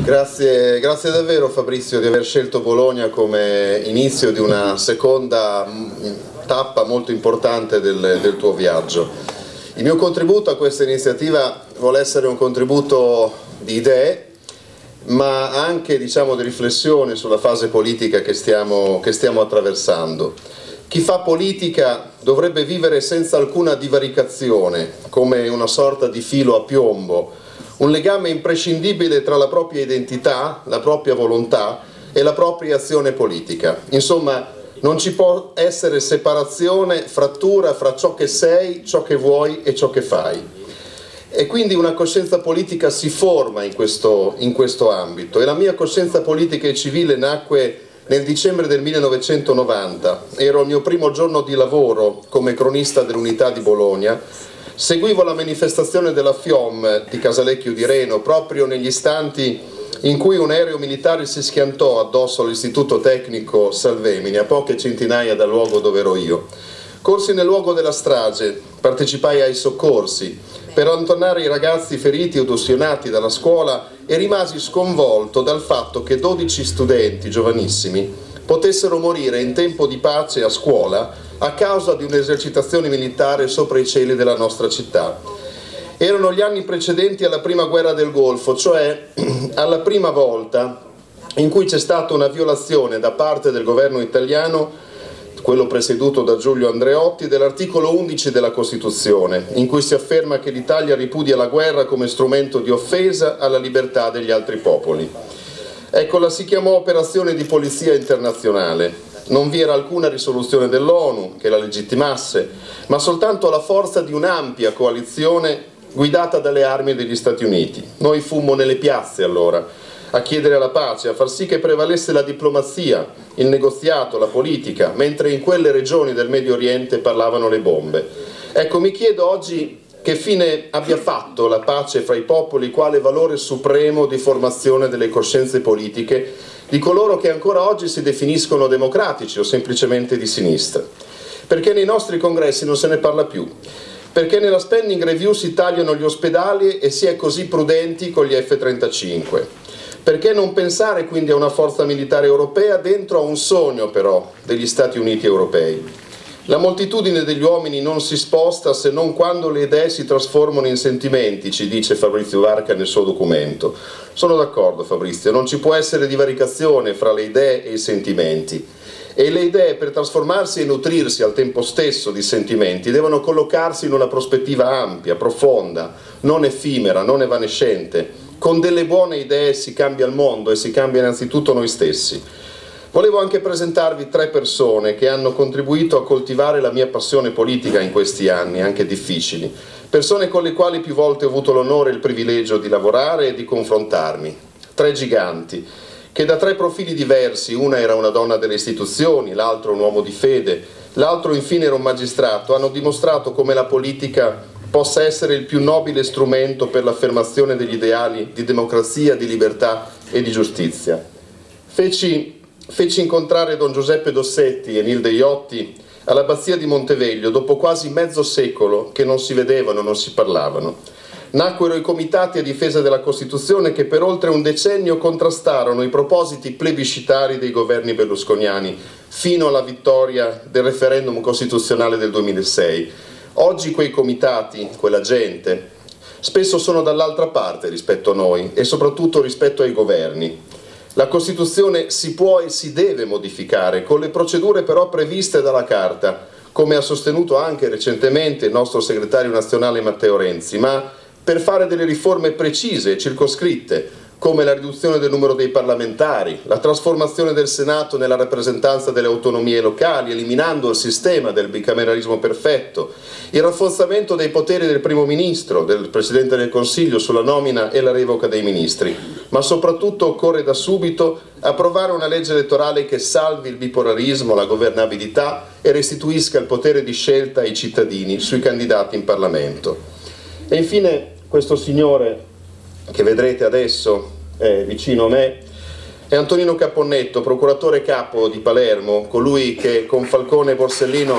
Grazie davvero Fabrizio di aver scelto Bologna come inizio di una seconda tappa molto importante del tuo viaggio. Il mio contributo a questa iniziativa vuole essere un contributo di idee, ma anche di riflessione sulla fase politica che stiamo attraversando. Chi fa politica dovrebbe vivere senza alcuna divaricazione, come una sorta di filo a piombo, un legame imprescindibile tra la propria identità, la propria volontà e la propria azione politica. Insomma, non ci può essere separazione, frattura fra ciò che sei, ciò che vuoi e ciò che fai. E quindi una coscienza politica si forma in questo ambito, e la mia coscienza politica e civile nacque nel dicembre del 1990. Ero il mio primo giorno di lavoro come cronista dell'Unità di Bologna. Seguivo la manifestazione della FIOM di Casalecchio di Reno proprio negli istanti in cui un aereo militare si schiantò addosso all'Istituto Tecnico Salvemini, a poche centinaia dal luogo dove ero io. Corsi nel luogo della strage, partecipai ai soccorsi per allontanare i ragazzi feriti o ustionati dalla scuola e rimasi sconvolto dal fatto che 12 studenti giovanissimi potessero morire in tempo di pace a scuola a causa di un'esercitazione militare sopra i cieli della nostra città. Erano gli anni precedenti alla prima guerra del Golfo, cioè alla prima volta in cui c'è stata una violazione da parte del governo italiano, quello presieduto da Giulio Andreotti, dell'articolo 11 della Costituzione, in cui si afferma che l'Italia ripudia la guerra come strumento di offesa alla libertà degli altri popoli. Ecco, la si chiamò operazione di polizia internazionale. Non vi era alcuna risoluzione dell'ONU che la legittimasse, ma soltanto la forza di un'ampia coalizione guidata dalle armi degli Stati Uniti. Noi fummo nelle piazze allora a chiedere la pace, a far sì che prevalesse la diplomazia, il negoziato, la politica, mentre in quelle regioni del Medio Oriente parlavano le bombe. Ecco, mi chiedo oggi che fine abbia fatto la pace fra i popoli quale valore supremo di formazione delle coscienze politiche di coloro che ancora oggi si definiscono democratici o semplicemente di sinistra. Perché nei nostri congressi non se ne parla più, perché nella spending review si tagliano gli ospedali e si è così prudenti con gli F-35. Perché non pensare quindi a una forza militare europea dentro a un sogno però degli Stati Uniti europei? La moltitudine degli uomini non si sposta se non quando le idee si trasformano in sentimenti, ci dice Fabrizio Varca nel suo documento. Sono d'accordo Fabrizio, non ci può essere divaricazione fra le idee e i sentimenti. E le idee, per trasformarsi e nutrirsi al tempo stesso di sentimenti, devono collocarsi in una prospettiva ampia, profonda, non effimera, non evanescente. Con delle buone idee si cambia il mondo e si cambia innanzitutto noi stessi. Volevo anche presentarvi 3 persone che hanno contribuito a coltivare la mia passione politica in questi anni, anche difficili. Persone con le quali più volte ho avuto l'onore e il privilegio di lavorare e di confrontarmi. 3 giganti, che da 3 profili diversi, una era una donna delle istituzioni, l'altro un uomo di fede, l'altro infine era un magistrato, hanno dimostrato come la politica possa essere il più nobile strumento per l'affermazione degli ideali di democrazia, di libertà e di giustizia. Feci incontrare Don Giuseppe Dossetti e Nilde Iotti all'abbazia di Monteveglio dopo quasi mezzo secolo che non si vedevano, non si parlavano. Nacquero i comitati a difesa della Costituzione che per oltre un decennio contrastarono i propositi plebiscitari dei governi berlusconiani fino alla vittoria del referendum costituzionale del 2006. Oggi quei comitati, quella gente, spesso sono dall'altra parte rispetto a noi e soprattutto rispetto ai governi. La Costituzione si può e si deve modificare, con le procedure però previste dalla Carta, come ha sostenuto anche recentemente il nostro segretario nazionale Matteo Renzi, ma per fare delle riforme precise e circoscritte, come la riduzione del numero dei parlamentari, la trasformazione del Senato nella rappresentanza delle autonomie locali, eliminando il sistema del bicameralismo perfetto, il rafforzamento dei poteri del Primo Ministro, del Presidente del Consiglio sulla nomina e la revoca dei ministri, ma soprattutto occorre da subito approvare una legge elettorale che salvi il bipolarismo, la governabilità e restituisca il potere di scelta ai cittadini sui candidati in Parlamento. E infine questo signore che vedrete adesso vicino a me è Antonino Caponnetto, procuratore capo di Palermo, colui che con Falcone e Borsellino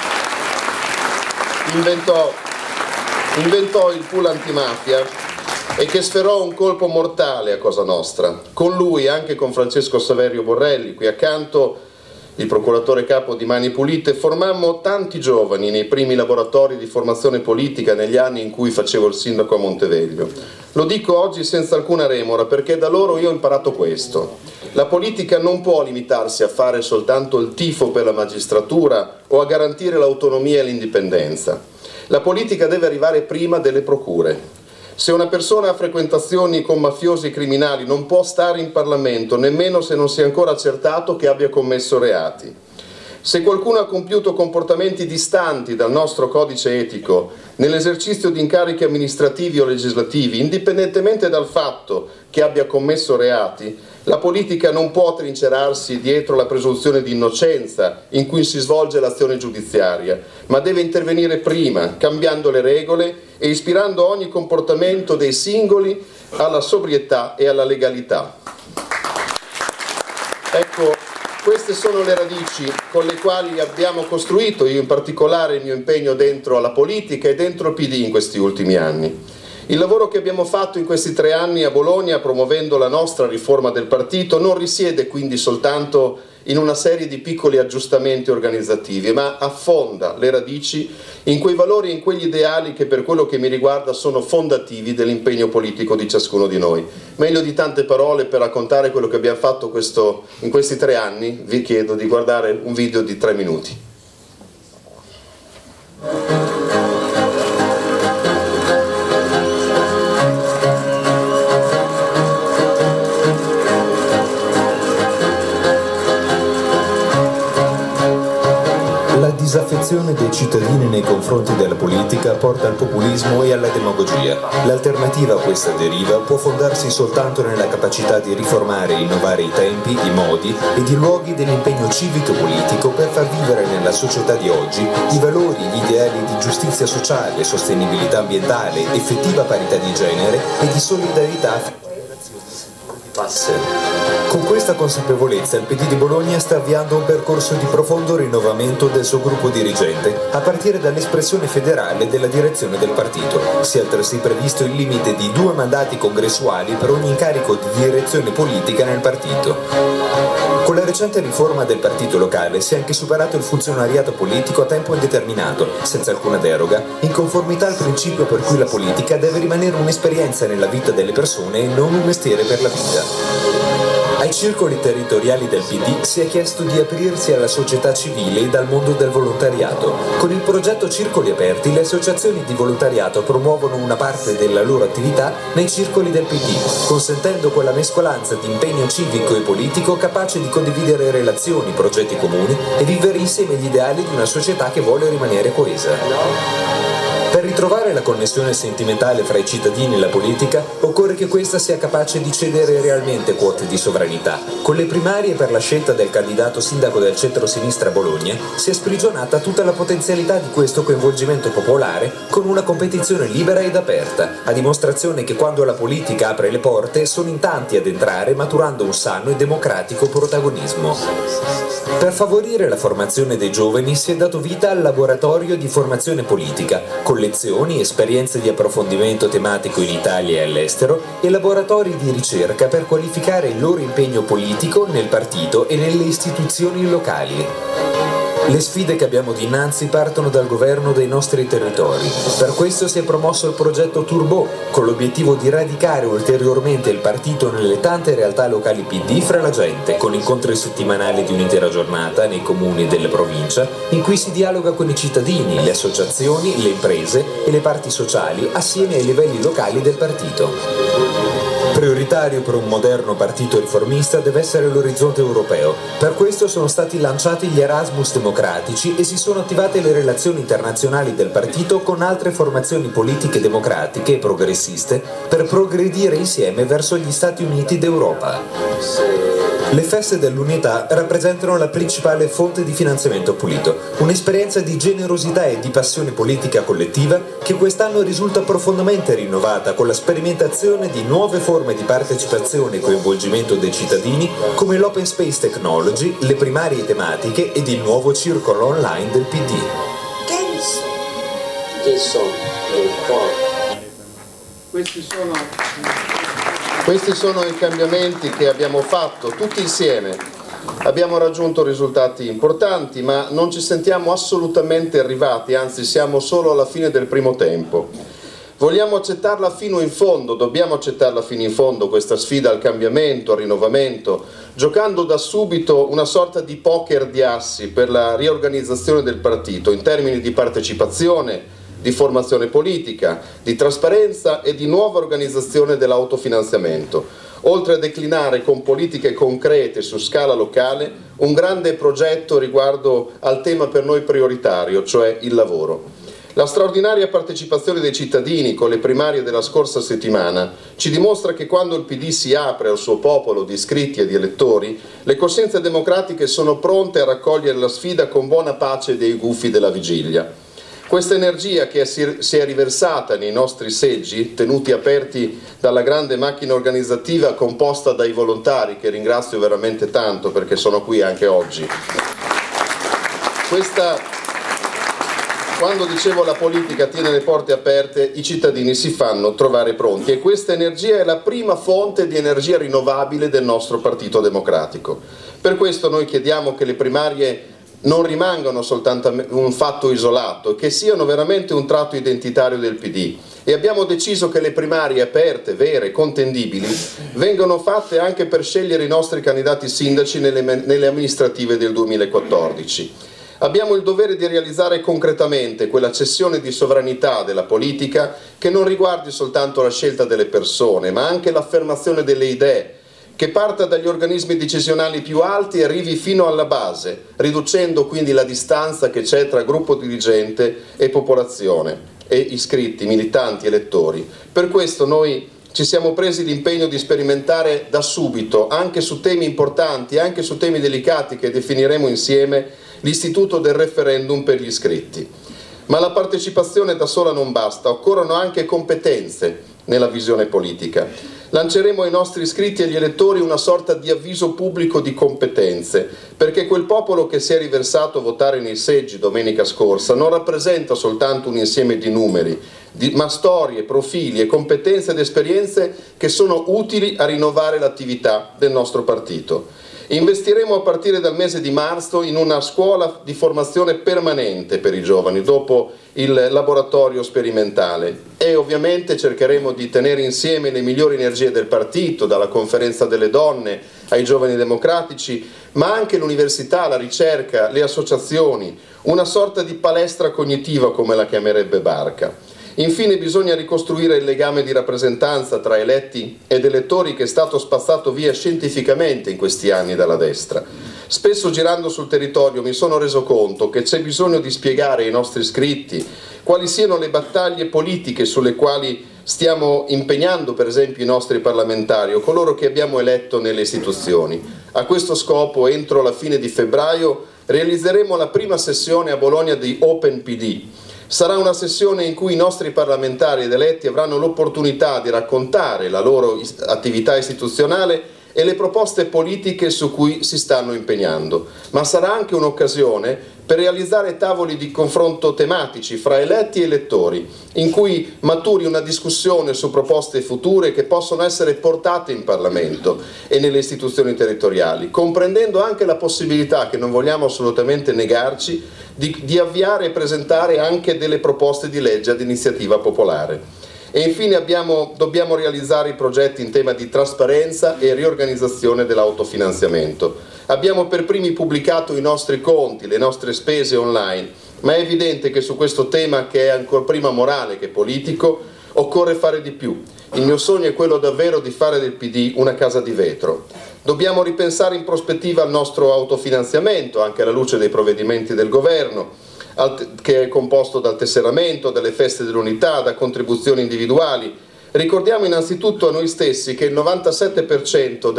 inventò il pool antimafia e che sferrò un colpo mortale a Cosa Nostra. Con lui, anche con Francesco Saverio Borrelli, qui accanto, il procuratore capo di Mani Pulite, formammo tanti giovani nei primi laboratori di formazione politica negli anni in cui facevo il sindaco a Monteveglio. Lo dico oggi senza alcuna remora, perché da loro io ho imparato questo: la politica non può limitarsi a fare soltanto il tifo per la magistratura o a garantire l'autonomia e l'indipendenza. La politica deve arrivare prima delle procure. Se una persona ha frequentazioni con mafiosi e criminali non può stare in Parlamento nemmeno se non si è ancora accertato che abbia commesso reati. Se qualcuno ha compiuto comportamenti distanti dal nostro codice etico nell'esercizio di incarichi amministrativi o legislativi, indipendentemente dal fatto che abbia commesso reati, la politica non può trincerarsi dietro la presunzione di innocenza in cui si svolge l'azione giudiziaria, ma deve intervenire prima, cambiando le regole e ispirando ogni comportamento dei singoli alla sobrietà e alla legalità. Ecco, queste sono le radici con le quali abbiamo costruito, io in particolare, il mio impegno dentro alla politica e dentro il PD in questi ultimi anni. Il lavoro che abbiamo fatto in questi 3 anni a Bologna, promuovendo la nostra riforma del partito, non risiede quindi soltanto in una serie di piccoli aggiustamenti organizzativi, ma affonda le radici in quei valori e in quegli ideali che, per quello che mi riguarda, sono fondativi dell'impegno politico di ciascuno di noi. Meglio di tante parole per raccontare quello che abbiamo fatto in questi 3 anni, vi chiedo di guardare un video di 3 minuti. La disaffezione dei cittadini nei confronti della politica porta al populismo e alla demagogia. L'alternativa a questa deriva può fondarsi soltanto nella capacità di riformare e innovare i tempi, i modi ed i luoghi dell'impegno civico-politico per far vivere nella società di oggi i valori, gli ideali di giustizia sociale, sostenibilità ambientale, effettiva parità di genere e di solidarietà. Con questa consapevolezza il PD di Bologna sta avviando un percorso di profondo rinnovamento del suo gruppo dirigente, a partire dall'espressione federale della direzione del partito. Si è altresì previsto il limite di 2 mandati congressuali per ogni incarico di direzione politica nel partito. Con la recente riforma del partito locale si è anche superato il funzionariato politico a tempo indeterminato, senza alcuna deroga, in conformità al principio per cui la politica deve rimanere un'esperienza nella vita delle persone e non un mestiere per la vita. Ai circoli territoriali del PD si è chiesto di aprirsi alla società civile e al mondo del volontariato. Con il progetto Circoli Aperti le associazioni di volontariato promuovono una parte della loro attività nei circoli del PD, consentendo quella mescolanza di impegno civico e politico capace di condividere relazioni, progetti comuni e vivere insieme gli ideali di una società che vuole rimanere coesa. Per ritrovare la connessione sentimentale fra i cittadini e la politica, occorre che questa sia capace di cedere realmente quote di sovranità. Con le primarie per la scelta del candidato sindaco del centro-sinistra Bologna si è sprigionata tutta la potenzialità di questo coinvolgimento popolare con una competizione libera ed aperta, a dimostrazione che quando la politica apre le porte sono in tanti ad entrare, maturando un sano e democratico protagonismo. Per favorire la formazione dei giovani si è dato vita al laboratorio di formazione politica, con lezioni, esperienze di approfondimento tematico in Italia e all'estero e laboratori di ricerca per qualificare il loro impegno politico nel partito e nelle istituzioni locali. Le sfide che abbiamo dinanzi partono dal governo dei nostri territori. Per questo si è promosso il progetto Turbo, con l'obiettivo di radicare ulteriormente il partito nelle tante realtà locali PD fra la gente, con incontri settimanali di un'intera giornata nei comuni della provincia, in cui si dialoga con i cittadini, le associazioni, le imprese e le parti sociali, assieme ai livelli locali del partito. Prioritario per un moderno partito riformista deve essere l'orizzonte europeo. Per questo sono stati lanciati gli Erasmus democratici e si sono attivate le relazioni internazionali del partito con altre formazioni politiche democratiche e progressiste per progredire insieme verso gli Stati Uniti d'Europa. Le feste dell'unità rappresentano la principale fonte di finanziamento pulito, un'esperienza di generosità e di passione politica collettiva che quest'anno risulta profondamente rinnovata con la sperimentazione di nuove forme di partecipazione e coinvolgimento dei cittadini come l'Open Space Technology, le primarie tematiche ed il nuovo circolo online del PD. Che sono? Questi sono i cambiamenti che abbiamo fatto tutti insieme. Abbiamo raggiunto risultati importanti, ma non ci sentiamo assolutamente arrivati, anzi siamo solo alla fine del primo tempo. Vogliamo accettarla fino in fondo, dobbiamo accettarla fino in fondo questa sfida al cambiamento, al rinnovamento, giocando da subito una sorta di poker di assi per la riorganizzazione del partito in termini di partecipazione, di formazione politica, di trasparenza e di nuova organizzazione dell'autofinanziamento, oltre a declinare con politiche concrete su scala locale un grande progetto riguardo al tema per noi prioritario, cioè il lavoro. La straordinaria partecipazione dei cittadini con le primarie della scorsa settimana ci dimostra che quando il PD si apre al suo popolo di iscritti e di elettori, le coscienze democratiche sono pronte a raccogliere la sfida con buona pace dei gufi della vigilia. Questa energia che si è riversata nei nostri seggi, tenuti aperti dalla grande macchina organizzativa composta dai volontari, che ringrazio veramente tanto perché sono qui anche oggi. Quando dicevo la politica tiene le porte aperte, i cittadini si fanno trovare pronti e questa energia è la prima fonte di energia rinnovabile del nostro Partito Democratico. Per questo noi chiediamo che le primarie non rimangano soltanto un fatto isolato, che siano veramente un tratto identitario del PD e abbiamo deciso che le primarie aperte, vere, contendibili, vengano fatte anche per scegliere i nostri candidati sindaci nelle amministrative del 2014. Abbiamo il dovere di realizzare concretamente quella cessione di sovranità della politica che non riguardi soltanto la scelta delle persone, ma anche l'affermazione delle idee, che parta dagli organismi decisionali più alti e arrivi fino alla base, riducendo quindi la distanza che c'è tra gruppo dirigente e popolazione, e iscritti, militanti, elettori. Per questo noi ci siamo presi l'impegno di sperimentare da subito, anche su temi importanti, anche su temi delicati che definiremo insieme, l'istituto del referendum per gli iscritti. Ma la partecipazione da sola non basta, occorrono anche competenze nella visione politica. Lanceremo ai nostri iscritti e agli elettori una sorta di avviso pubblico di competenze, perché quel popolo che si è riversato a votare nei seggi domenica scorsa non rappresenta soltanto un insieme di numeri, ma storie, profili e competenze ed esperienze che sono utili a rinnovare l'attività del nostro partito. Investiremo a partire dal mese di marzo in una scuola di formazione permanente per i giovani dopo il laboratorio sperimentale e ovviamente cercheremo di tenere insieme le migliori energie del partito, dalla conferenza delle donne ai giovani democratici, ma anche l'università, la ricerca, le associazioni, una sorta di palestra cognitiva come la chiamerebbe Barca. Infine bisogna ricostruire il legame di rappresentanza tra eletti ed elettori che è stato spazzato via scientificamente in questi anni dalla destra. Spesso girando sul territorio mi sono reso conto che c'è bisogno di spiegare ai nostri iscritti quali siano le battaglie politiche sulle quali stiamo impegnando per esempio i nostri parlamentari o coloro che abbiamo eletto nelle istituzioni. A questo scopo, entro la fine di febbraio, realizzeremo la prima sessione a Bologna di Open PD. Sarà una sessione in cui i nostri parlamentari ed eletti avranno l'opportunità di raccontare la loro attività istituzionale e le proposte politiche su cui si stanno impegnando, ma sarà anche un'occasione per realizzare tavoli di confronto tematici fra eletti e elettori, in cui maturi una discussione su proposte future che possono essere portate in Parlamento e nelle istituzioni territoriali, comprendendo anche la possibilità, che non vogliamo assolutamente negarci, di avviare e presentare anche delle proposte di legge ad iniziativa popolare. E infine dobbiamo realizzare i progetti in tema di trasparenza e riorganizzazione dell'autofinanziamento. Abbiamo per primi pubblicato i nostri conti, le nostre spese online, ma è evidente che su questo tema, che è ancor prima morale che politico, occorre fare di più. Il mio sogno è quello davvero di fare del PD una casa di vetro. Dobbiamo ripensare in prospettiva al nostro autofinanziamento, anche alla luce dei provvedimenti del governo, che è composto dal tesseramento, dalle feste dell'unità, da contribuzioni individuali. Ricordiamo innanzitutto a noi stessi che il 97%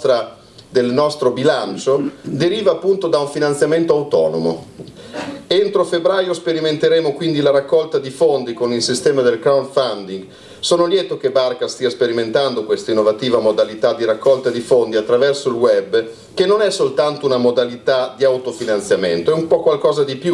del nostro bilancio deriva appunto da un finanziamento autonomo. Entro febbraio sperimenteremo quindi la raccolta di fondi con il sistema del crowdfunding. Sono lieto che Barca stia sperimentando questa innovativa modalità di raccolta di fondi attraverso il web, che non è soltanto una modalità di autofinanziamento, è un po' qualcosa di più.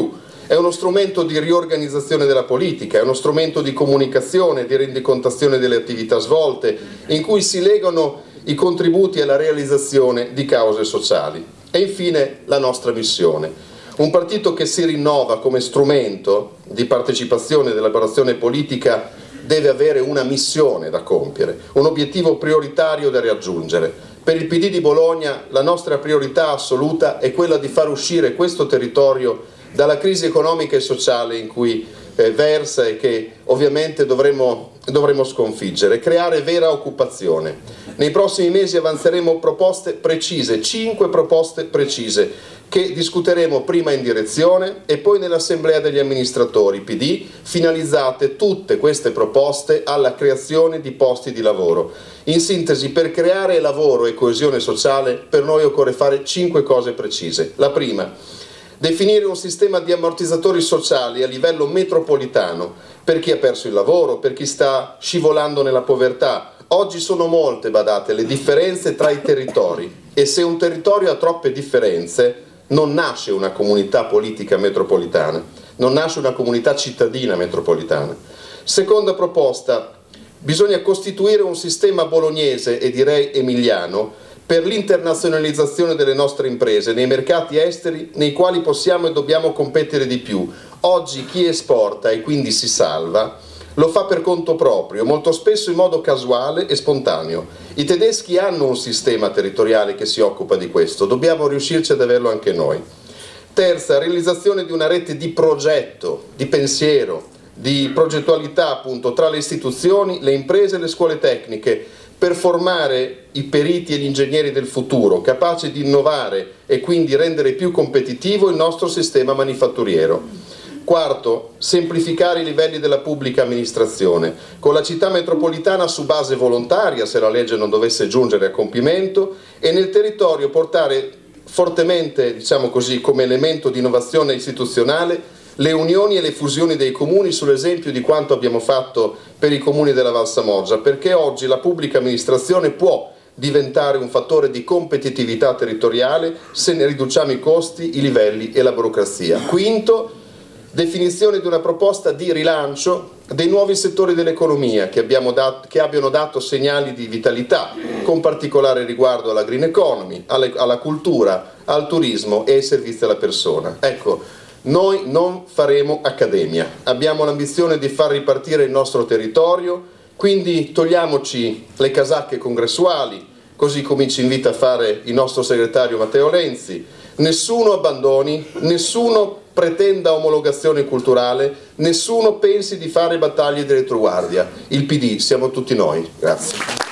È uno strumento di riorganizzazione della politica, è uno strumento di comunicazione, di rendicontazione delle attività svolte, in cui si legano i contributi alla realizzazione di cause sociali. E infine la nostra missione. Un partito che si rinnova come strumento di partecipazione e dell'elaborazione politica deve avere una missione da compiere, un obiettivo prioritario da raggiungere. Per il PD di Bologna la nostra priorità assoluta è quella di far uscire questo territorio dalla crisi economica e sociale in cui versa e che ovviamente dovremo sconfiggere, creare vera occupazione. Nei prossimi mesi avanzeremo proposte precise, 5 proposte precise, che discuteremo prima in direzione e poi nell'assemblea degli amministratori PD, finalizzate tutte queste proposte alla creazione di posti di lavoro. In sintesi, per creare lavoro e coesione sociale per noi occorre fare 5 cose precise. La prima: definire un sistema di ammortizzatori sociali a livello metropolitano per chi ha perso il lavoro, per chi sta scivolando nella povertà. Oggi sono molte, badate, le differenze tra i territori, e se un territorio ha troppe differenze non nasce una comunità politica metropolitana, non nasce una comunità cittadina metropolitana. Seconda proposta: bisogna costituire un sistema bolognese e direi emiliano per l'internazionalizzazione delle nostre imprese nei mercati esteri nei quali possiamo e dobbiamo competere di più. Oggi chi esporta e quindi si salva lo fa per conto proprio, molto spesso in modo casuale e spontaneo. I tedeschi hanno un sistema territoriale che si occupa di questo, dobbiamo riuscirci ad averlo anche noi. Terza, realizzazione di una rete di progetto, di pensiero, di progettualità appunto tra le istituzioni, le imprese e le scuole tecniche, per formare i periti e gli ingegneri del futuro, capaci di innovare e quindi rendere più competitivo il nostro sistema manifatturiero. Quarto, semplificare i livelli della pubblica amministrazione, con la città metropolitana su base volontaria, se la legge non dovesse giungere a compimento, e nel territorio portare fortemente, diciamo così, come elemento di innovazione istituzionale, le unioni e le fusioni dei comuni, sull'esempio di quanto abbiamo fatto per i comuni della Val Samoggia, perché oggi la pubblica amministrazione può diventare un fattore di competitività territoriale se ne riduciamo i costi, i livelli e la burocrazia. Quinto, definizione di una proposta di rilancio dei nuovi settori dell'economia che abbiano dato segnali di vitalità, con particolare riguardo alla green economy, alla cultura, al turismo e ai servizi alla persona. Ecco, noi non faremo accademia, abbiamo l'ambizione di far ripartire il nostro territorio, quindi togliamoci le casacche congressuali, così come ci invita a fare il nostro segretario Matteo Renzi. Nessuno abbandoni, nessuno pretenda omologazione culturale, nessuno pensi di fare battaglie di retroguardia. Il PD siamo tutti noi. Grazie.